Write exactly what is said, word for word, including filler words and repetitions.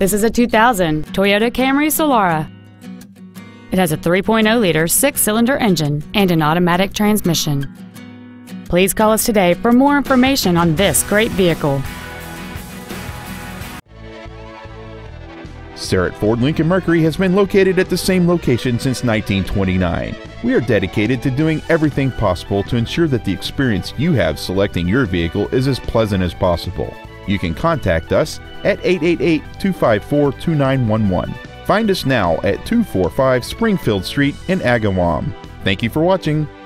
This is a two thousand Toyota Camry Solara. It has a three point oh liter six-cylinder engine and an automatic transmission. Please call us today for more information on this great vehicle. Sarat Ford Lincoln Mercury has been located at the same location since nineteen twenty-nine. We are dedicated to doing everything possible to ensure that the experience you have selecting your vehicle is as pleasant as possible. You can contact us at eight eight eight, two five four, two nine one one. Find us now at two forty-five Springfield Street in Agawam. Thank you for watching.